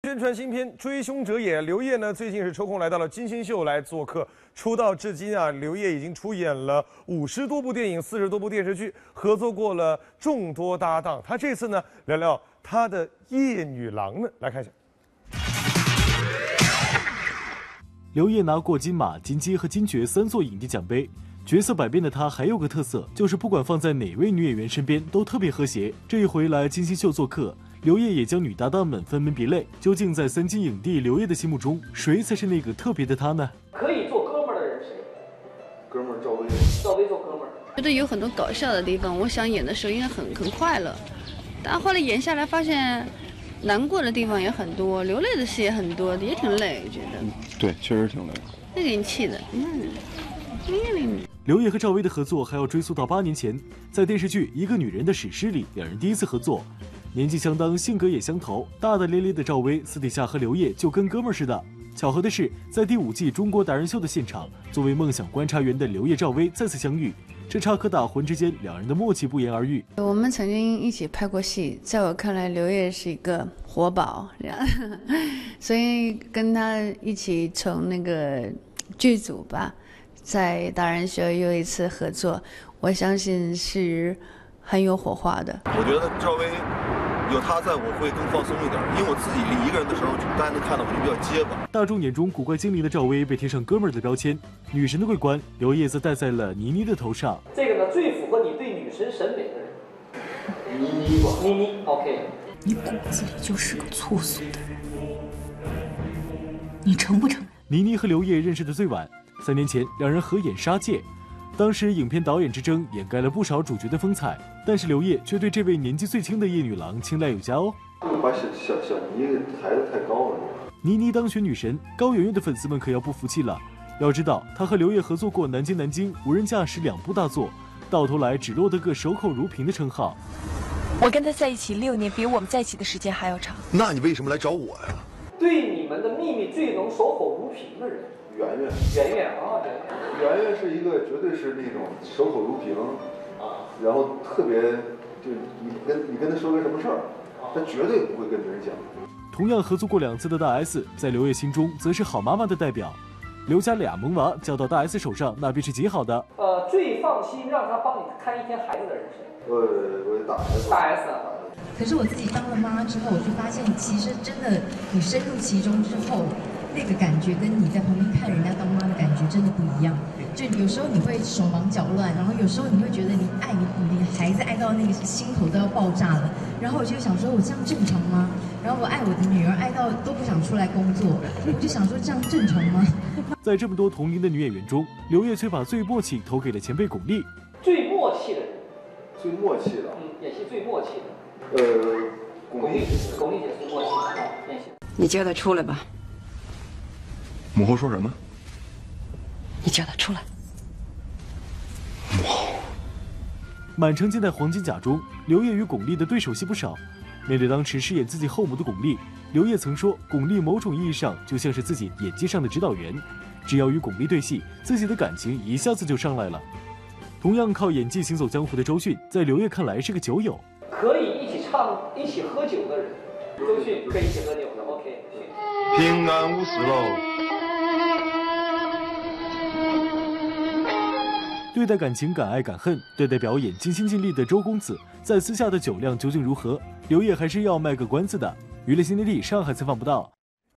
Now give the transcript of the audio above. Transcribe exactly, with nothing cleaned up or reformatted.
宣传新片《追凶者也》，刘烨呢最近是抽空来到了金星秀来做客。出道至今啊，刘烨已经出演了五十多部电影、四十多部电视剧，合作过了众多搭档。他这次呢聊聊他的夜女郎呢，来看一下。 刘烨拿过金马、金鸡和金爵三座影帝奖杯。角色百变的他还有个特色，就是不管放在哪位女演员身边都特别和谐。这一回来金星秀做客，刘烨也将女搭档们分门别类。究竟在三金影帝刘烨的心目中，谁才是那个特别的他呢？ 可以做哥们儿的人谁？ 哥们儿赵薇。 赵薇做哥们儿。 觉得有很多搞笑的地方，我想演的时候应该很很快乐，但后来演下来发现，难过的地方也很多，流泪的戏也很多，也挺累，觉得。 嗯、对，确实挺累。 那点气的，嗯。 刘烨和赵薇的合作还要追溯到八年前，在电视剧《一个女人的史诗》里，两人第一次合作。年纪相当，性格也相投，大大咧咧的赵薇私底下和刘烨就跟哥们儿似的。巧合的是，在第五季中国达人秀的现场，作为梦想观察员的刘烨、赵薇再次相遇，这插科打诨之间，两人的默契不言而喻。 我们曾经一起拍过戏，在我看来，刘烨是一个活宝，这样，所以跟他一起从那个剧组吧。在达人秀又一次合作，我相信是很有火花的。 我觉得赵薇有她在，我会更放松一点，因为我自己一个人的时候，大家能看到我就比较结巴。 大众眼中古怪精灵的赵薇被贴上哥们儿的标签，女神的桂冠刘烨则戴在了倪妮的头上。 这个呢，最符合你对女神审美的人，倪妮吧？倪妮 ，OK。 你骨子里就是个粗俗的人，你承不承认？ 倪妮和刘烨认识的最晚。三年前，两人合演《杀戒》，当时影片导演之争掩盖了不少主角的风采，但是刘烨却对这位年纪最轻的夜女郎青睐有加哦。 把小小小倪抬得太高了。 倪妮当选女神，高圆圆的粉丝们可要不服气了。要知道，她和刘烨合作过《南京南京》《无人驾驶》两部大作，到头来只落得个守口如瓶的称号。 我跟他在一起六年，比我们在一起的时间还要长。 那你为什么来找我呀？ 对你们的秘密最能守口如瓶的人。 圆圆， 圆圆啊， 圆圆是一个绝对是那种守口如瓶啊，然后特别就你跟你跟他说个什么事儿，他绝对不会跟别人讲。 同样合作过两次的大 S， 在刘烨心中则是好妈妈的代表。刘家俩萌娃交到大 S 手上，那便是极好的。 呃，最放心让他帮你看一天孩子的人是谁？ 我我大 S。 大 S 啊。 可是我自己当了妈之后，我就发现，其实真的，你深入其中之后，那个感觉跟你在旁边看人家当妈的感觉真的不一样。就有时候你会手忙脚乱，然后有时候你会觉得你爱你你孩子爱到那个心口都要爆炸了。然后我就想说，我这样正常吗？然后我爱我的女儿爱到都不想出来工作，我就想说这样正常吗？ 在这么多同龄的女演员中，刘烨却把最默契投给了前辈巩俐。 最默契的人， 最默契的， 嗯，演戏最默契的。 呃，巩俐， 巩俐姐最默契的演戏。 你叫他出来吧。 母后说什么？ 你叫他出来。 哇！ 满城尽带黄金甲中，刘烨与巩俐的对手戏不少。面对当时饰演自己后母的巩俐，刘烨曾说，巩俐某种意义上就像是自己演技上的指导员，只要与巩俐对戏，自己的感情一下子就上来了。同样靠演技行走江湖的周迅，在刘烨看来是个酒友， 可以一起唱、一起喝酒的人。周迅可以一起喝酒的 ，OK。 平安无事喽。 对待感情敢爱敢恨，对待表演尽心尽力的周公子，在私下的酒量究竟如何？刘烨还是要卖个关子的。娱乐新天地，上海采访不到。